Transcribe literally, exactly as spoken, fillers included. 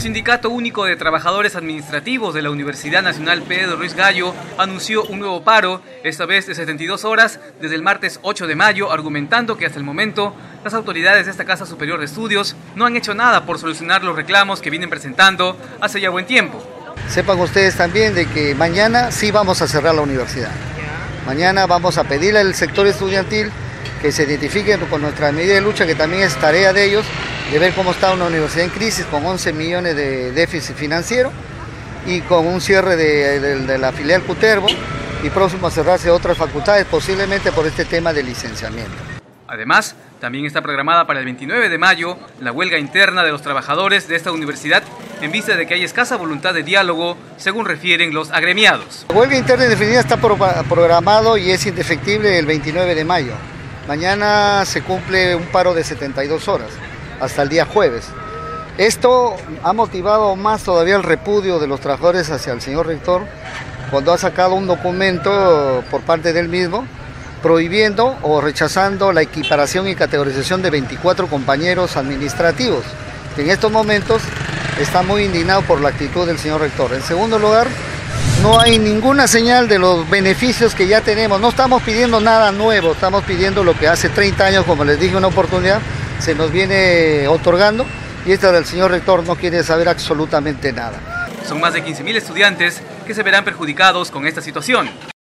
Sindicato Único de Trabajadores Administrativos de la Universidad Nacional Pedro Ruiz Gallo anunció un nuevo paro, esta vez de setenta y dos horas, desde el martes ocho de mayo, argumentando que hasta el momento las autoridades de esta Casa Superior de Estudios no han hecho nada por solucionar los reclamos que vienen presentando hace ya buen tiempo. Sepan ustedes también de que mañana sí vamos a cerrar la universidad. Mañana vamos a pedirle al sector estudiantil que se identifiquen con nuestra medida de lucha, que también es tarea de ellos, de ver cómo está una universidad en crisis con once millones de déficit financiero y con un cierre de, de, de la filial Cutervo y próximo a cerrarse otras facultades, posiblemente por este tema de licenciamiento. Además, también está programada para el veintinueve de mayo la huelga interna de los trabajadores de esta universidad en vista de que hay escasa voluntad de diálogo, según refieren los agremiados. La huelga interna indefinida está pro programado y es indefectible el veintinueve de mayo. Mañana se cumple un paro de setenta y dos horas, hasta el día jueves. Esto ha motivado más todavía el repudio de los trabajadores hacia el señor rector, cuando ha sacado un documento por parte del mismo, prohibiendo o rechazando la equiparación y categorización de veinticuatro compañeros administrativos, que en estos momentos está muy indignado por la actitud del señor rector. En segundo lugar, no hay ninguna señal de los beneficios que ya tenemos. No estamos pidiendo nada nuevo, estamos pidiendo lo que hace treinta años, como les dije, una oportunidad, se nos viene otorgando, y esta del señor rector no quiere saber absolutamente nada. Son más de quince mil estudiantes que se verán perjudicados con esta situación.